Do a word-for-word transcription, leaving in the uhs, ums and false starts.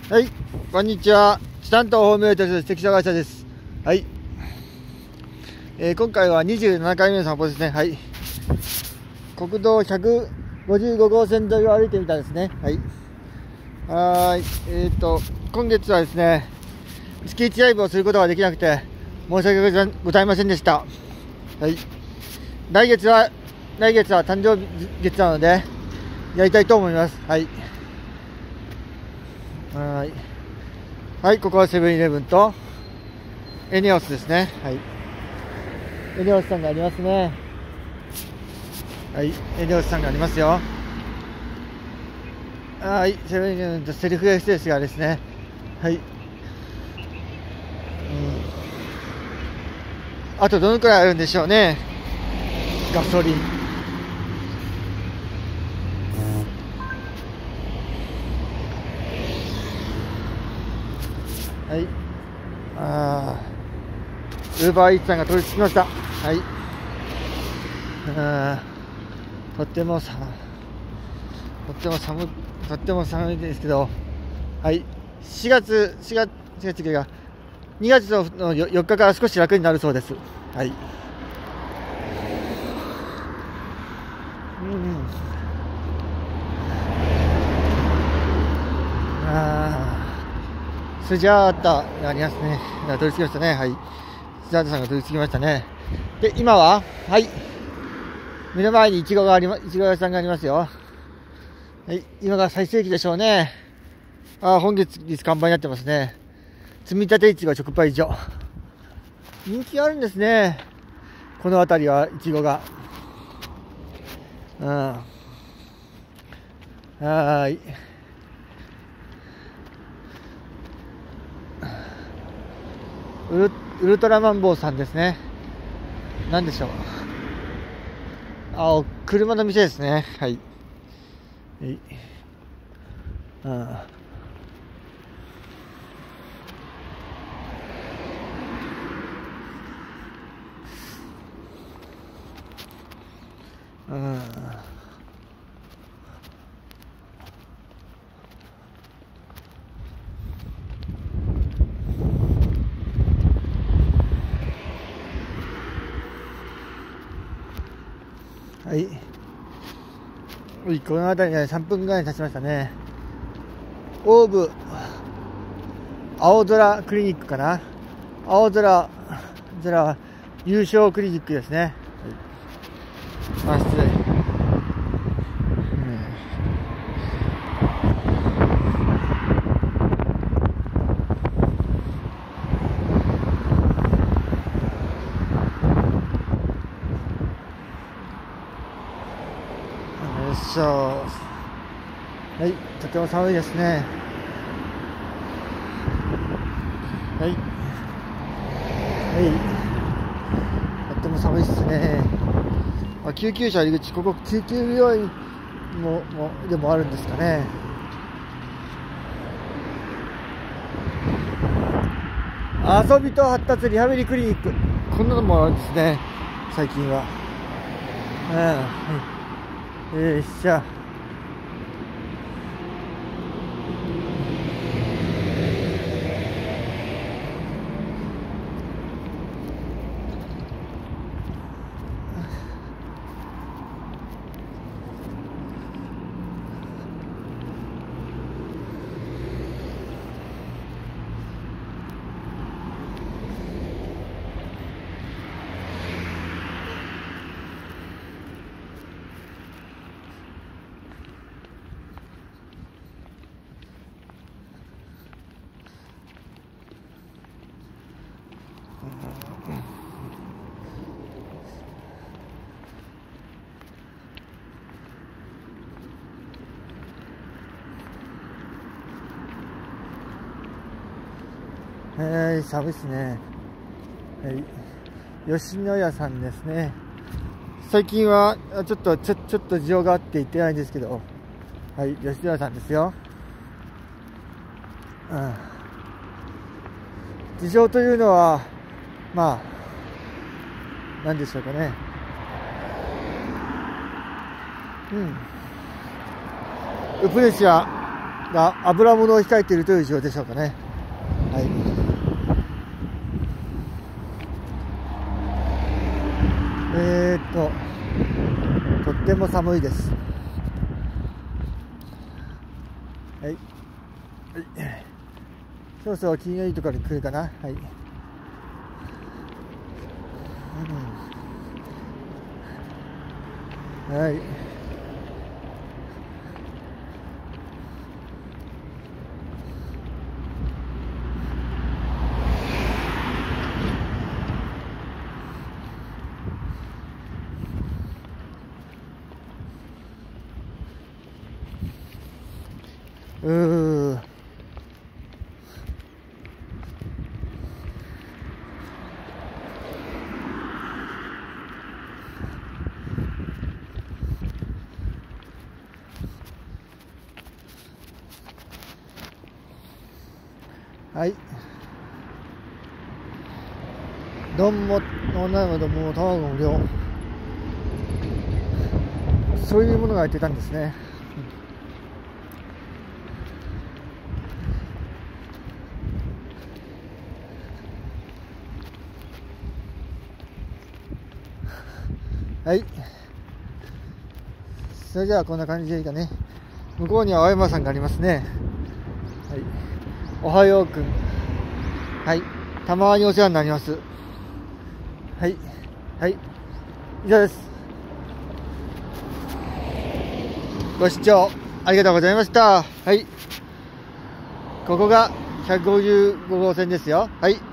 はい、こんにちは。チタンとホームメイトです。関所会社です。はい、えー、今回はにじゅうななかいめの散歩ですね。はい、国道ひゃくごじゅうごごうせん沿いを歩いてみたんですね。はい、はーい、えーと今月はですね、月いちライブをすることができなくて申し訳ございませんでした。はい、来月は来月は誕生日月なのでやりたいと思います。はい。はい、はい、ここはセブンイレブンとエネオスですね。はい、エネオスさんがありますね。はい、エネオスさんがありますよ。はい、セブンイレブンとセルフエクセスがですね。はい、うん、あとどのくらいあるんでしょうね、ガソリン。はい、あー、ウーバーイーツさんが到着しました。はい、あー、とってもさとっても寒とっても寒いですけど、はい、しがつしがつしがつがにがつのよっかから少し楽になるそうです。はい、うん、あー、スジャータがありますね。取り付きましたね。はい、スジャータさんが取り付きましたね。で、今は、はい、目の前にイチゴがありま、イチゴ屋さんがありますよ。はい、今が最盛期でしょうね。あー、本月率完売になってますね。積み立てイチゴ直売所。人気あるんですね、この辺りはイチゴが。うん、はーい、ウル、ウルトラマンボウさんですね。何でしょう。あ、車の店ですね。はい、はい、うん、うん、はい、この辺りでさんぷんぐらい経ちましたね。オーブ青空クリニックかな。青空空優勝クリニックですね。はい、あ、失礼。よいしょ。はい、とても寒いですね。はい、はい、とっても寒いですね。あ、救急車入り口、ここ救急病院ももでもあるんですかね。遊びと発達リハビリクリニック、こんなのもあるんですね、最近は。うん、はい、よいしょ。えー、寒いですね。はい、吉野家さんですね。最近はちょっとちょちょっと事情があって行ってないんですけど、はい、吉野家さんですよ。うん、事情というのは、まあ何でしょうかね。うん、ウプ主はが油物を控えているという状況でしょうかね。はい。えーっととっても寒いです。はい、はい、そろそろ気のいいところに来るかな。はい、うん、はい。うーはい。丼も女の子丼も卵も無料、そういうものが入ってたんですね。はい、それじゃあこんな感じでいいかね。向こうには青山さんがありますね。はい、おはようくん、はい、たまにお世話になります。はいはい、以上です。ご視聴ありがとうございました。はい、ここがひゃくごじゅうごごうせんですよ。はい。